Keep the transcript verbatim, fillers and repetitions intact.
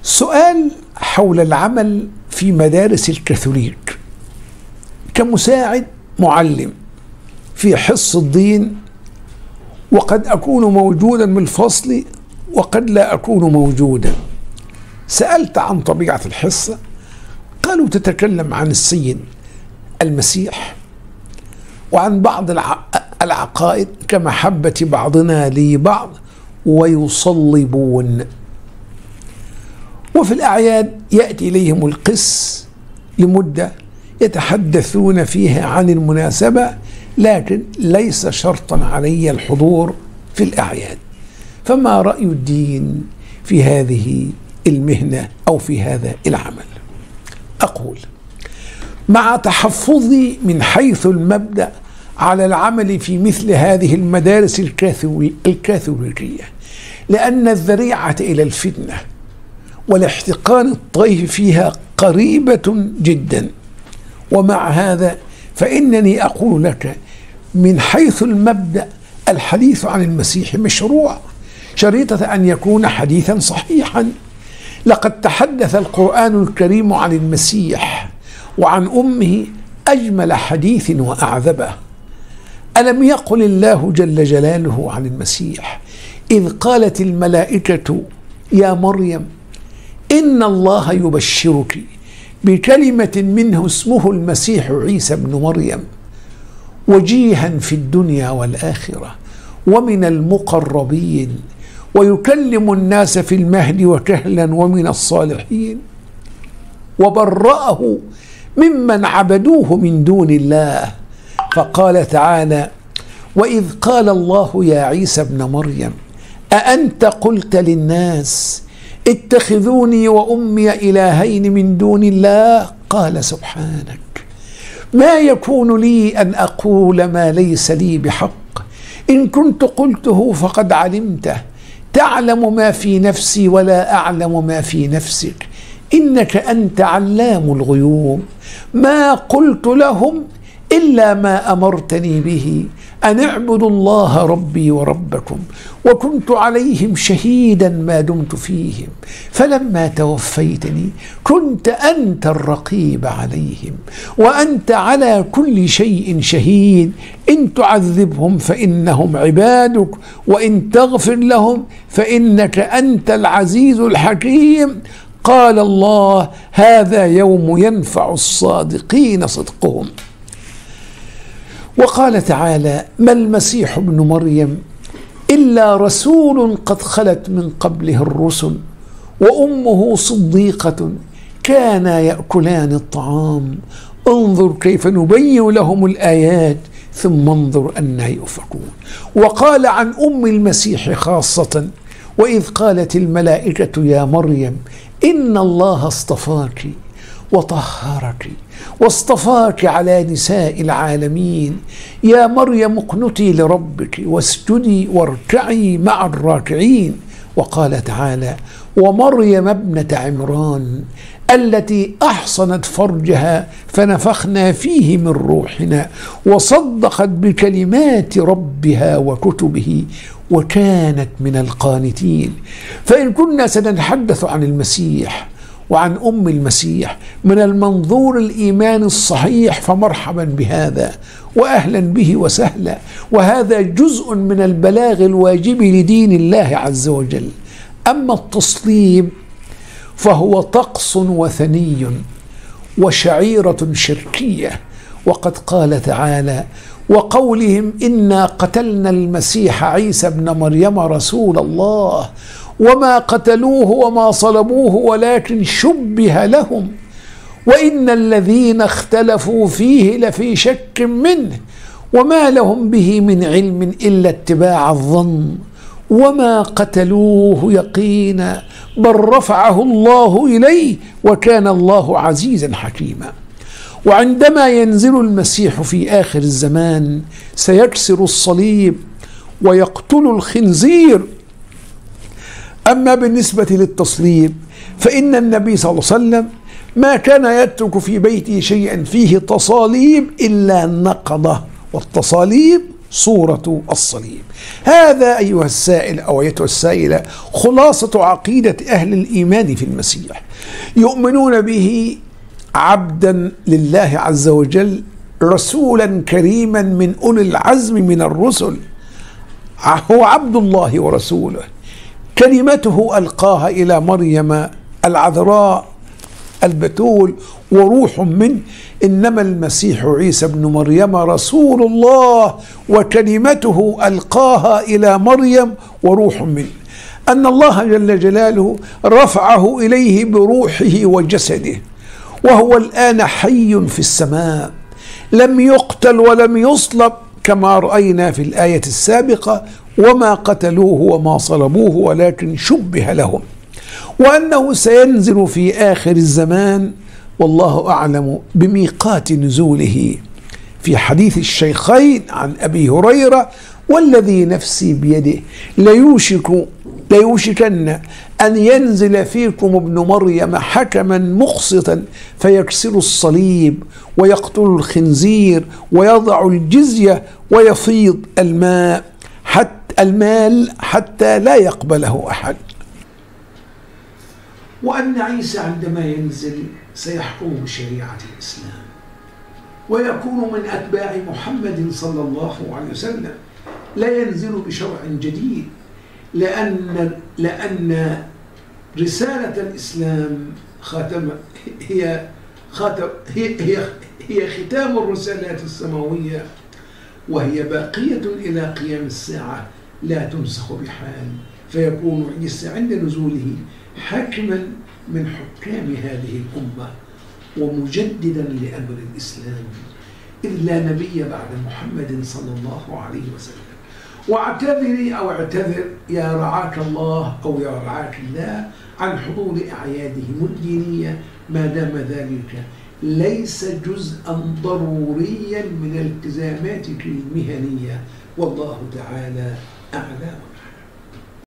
سؤال حول العمل في مدارس الكاثوليك كمساعد معلم في حصة الدين، وقد أكون موجودا بالفصل وقد لا أكون موجودا. سألت عن طبيعة الحصة، قالوا تتكلم عن السيد المسيح وعن بعض العقائد كمحبة بعضنا لبعض ويصلبون. وفي الأعياد يأتي إليهم القس لمدة يتحدثون فيها عن المناسبة، لكن ليس شرطا علي الحضور في الأعياد. فما رأي الدين في هذه المهنة أو في هذا العمل؟ أقول مع تحفظي من حيث المبدأ على العمل في مثل هذه المدارس الكاثوليكية، لأن الذريعة إلى الفتنة والاحتقان الطيف فيها قريبة جدا. ومع هذا فإنني أقول لك من حيث المبدأ الحديث عن المسيح مشروع، شريطة أن يكون حديثا صحيحا. لقد تحدث القرآن الكريم عن المسيح وعن أمه أجمل حديث وأعذبه. ألم يقل الله جل جلاله عن المسيح إذ قالت الملائكة يا مريم إن الله يبشرك بكلمة منه اسمه المسيح عيسى بن مريم وجيها في الدنيا والآخرة ومن المقربين ويكلم الناس في المهد وكهلا ومن الصالحين وبرأه ممن عبدوه من دون الله. فقال تعالى وإذ قال الله يا عيسى ابن مريم أأنت قلت للناس اتخذوني وأمي إلهين من دون الله؟ قال سبحانك ما يكون لي أن أقول ما ليس لي بحق، إن كنت قلته فقد علمته، تعلم ما في نفسي ولا أعلم ما في نفسك، إنك أنت علام الغيوب. ما قلت لهم إلا ما أمرتني به أن اعبدوا الله ربي وربكم وكنت عليهم شهيدا ما دمت فيهم، فلما توفيتني كنت أنت الرقيب عليهم وأنت على كل شيء شهيد، إن تعذبهم فإنهم عبادك وإن تغفر لهم فإنك أنت العزيز الحكيم. قال الله هذا يوم ينفع الصادقين صدقهم. وقال تعالى ما المسيح ابن مريم إلا رسول قد خلت من قبله الرسل وأمه صديقة كانا يأكلان الطعام انظر كيف نبين لهم الآيات ثم انظر أنى يؤفكون. وقال عن أم المسيح خاصة وإذ قالت الملائكة يا مريم إن الله اصطفاك وطهرك واصطفاك على نساء العالمين، يا مريم اقنتي لربك واسجدي واركعي مع الراكعين. وقال تعالى ومريم ابنة عمران التي أحصنت فرجها فنفخنا فيه من روحنا وصدقت بكلمات ربها وكتبه وكانت من القانتين. فإن كنا سنتحدث عن المسيح وعن أم المسيح من المنظور الإيمان الصحيح فمرحبا بهذا وأهلا به وسهلا، وهذا جزء من البلاغ الواجب لدين الله عز وجل. أما التصليب فهو طقس وثني وشعيرة شركية، وقد قال تعالى وقولهم إنا قتلنا المسيح عيسى ابن مريم رسول الله وما قتلوه وما صلبوه ولكن شبه لهم وإن الذين اختلفوا فيه لفي شك منه وما لهم به من علم إلا اتباع الظن وما قتلوه يقينا بل رفعه الله إليه وكان الله عزيزا حكيما. وعندما ينزل المسيح في آخر الزمان سيكسر الصليب ويقتل الخنزير. أما بالنسبة للتصليب فإن النبي صلى الله عليه وسلم ما كان يترك في بيته شيئا فيه تصاليب إلا نقضه، والتصاليب صورة الصليب. هذا أيها السائل أو أيتها السائلة خلاصة عقيدة أهل الإيمان في المسيح، يؤمنون به عبدا لله عز وجل، رسولا كريما من أولي العزم من الرسل، هو عبد الله ورسوله، كلمته ألقاها إلى مريم العذراء البتول وروح منه، إنما المسيح عيسى ابن مريم رسول الله وكلمته ألقاها إلى مريم وروح منه، أن الله جل جلاله رفعه إليه بروحه وجسده، وهو الآن حي في السماء، لم يقتل ولم يصلب كما رأينا في الآية السابقة، وما قتلوه وما صلبوه ولكن شبه لهم، وأنه سينزل في آخر الزمان والله أعلم بميقات نزوله، في حديث الشيخين عن أبي هريرة: والذي نفسي بيده ليوشك ليوشكن أن ينزل فيكم ابن مريم حكما مقسطا فيكسر الصليب ويقتل الخنزير ويضع الجزية ويفيض الماء حتى المال حتى لا يقبله أحد. وأن عيسى عندما ينزل سيحكم بشريعة الإسلام ويكون من أتباع محمد صلى الله عليه وسلم، لا ينزل بشرع جديد، لأن لأن رسالة الإسلام خاتم هي خاتم هي هي هي ختام الرسالات السماوية، وهي باقية إلى قيام الساعة لا تنسخ بحال، فيكون عيسى عند نزوله حاكما من حكام هذه الأمة ومجددا لأمر الإسلام، إذ لا نبي بعد محمد صلى الله عليه وسلم. واعتذري أو اعتذر يا رعاك الله أو يا رعاك الله عن حضور أعيادهم الدينية ما دام ذلك ليس جزءا ضروريا من التزاماتك المهنية، والله تعالى أعلم.